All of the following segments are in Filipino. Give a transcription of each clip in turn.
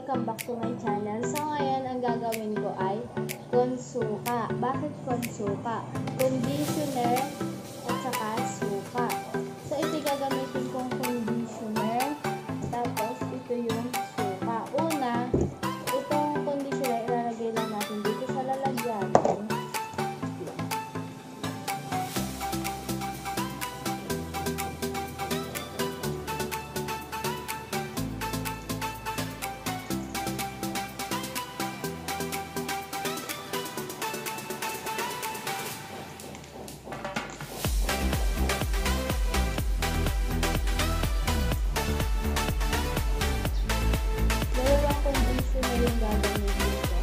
welcome back to my channel. So ngayon, ang gagawin ko ay konsuka. Bakit konsuka? Conditioner at saka suka. So ito gagamitin kong conditioner. Tapos ito yung suka. Una, itong conditioner ilalagay lang natin dito sa lalagyan. Yung gagawin dito.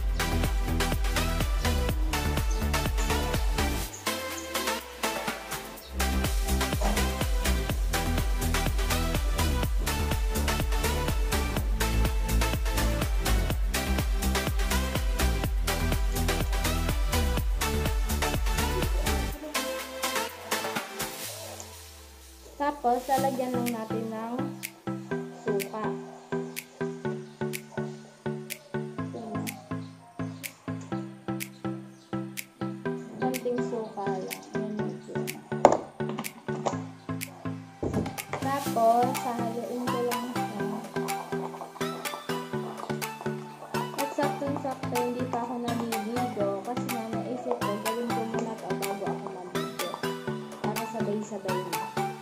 Tapos, lalagyan lang natin ng suka. Konting suka lang. Tapos, sahaluin ko lang siya. At saktong-sakto, hindi pa ako naliligo kasi nga naisip ko, gawin ko muna ito bago ako maligo. Para sabay-sabay na.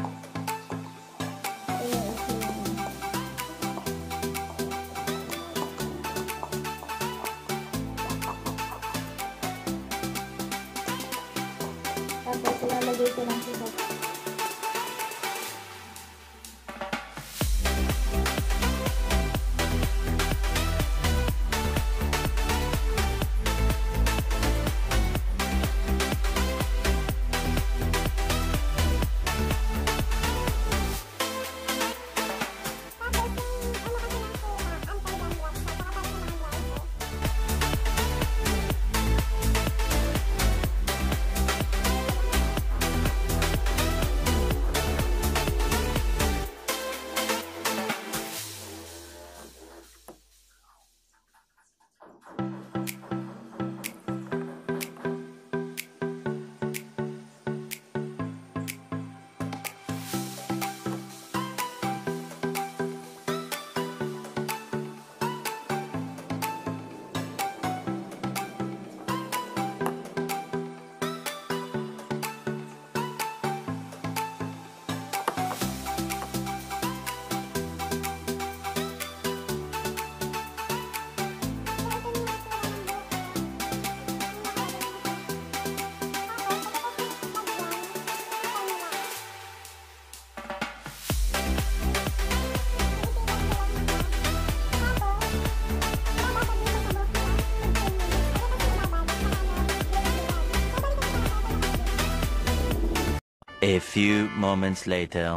Tapos, ilalagay ko lang sa A few moments later.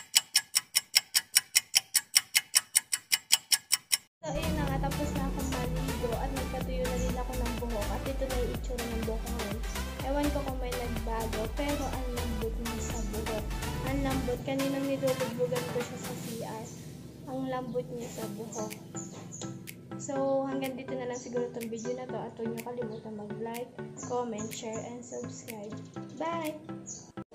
So, ayun na nga, tapos na akong maligo at nagpatuyo na rin ako ng buhok at ito na yung itsura ng buhok ngayon. Ewan ko kung may nagbago, pero ang lambot niya sa buhok. Ang lambot, kaninang nilulugbugan ko siya sa CR. Ang lambot niya sa buhok. So, hanggang dito na lang siguro itong video na to at huwag niyo kalimutan mag-like, comment, share, and subscribe. Bye!